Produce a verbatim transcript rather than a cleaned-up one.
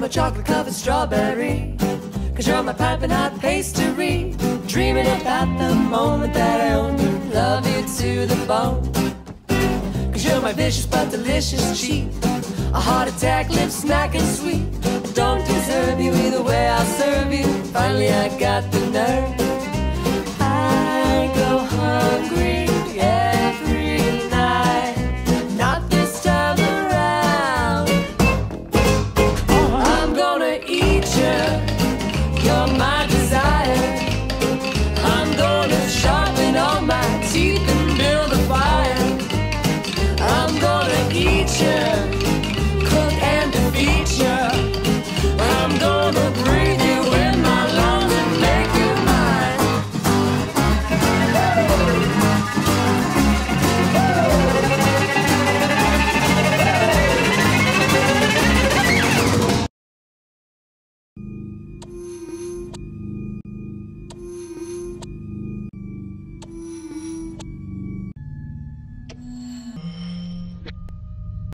chocolate covered strawberry. Cause you're my piping hot pastry. Dreaming about the moment that I own you. Love you to the bone. Cause you're my vicious but delicious cheat. A heart attack, lips smacking sweet. I don't deserve you either way, I'll serve you. Finally I got the nerve